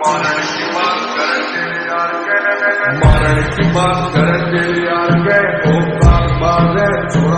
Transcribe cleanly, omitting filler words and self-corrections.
मारण की बात करके यार के, मारण की बात करके यार के, औकात बात है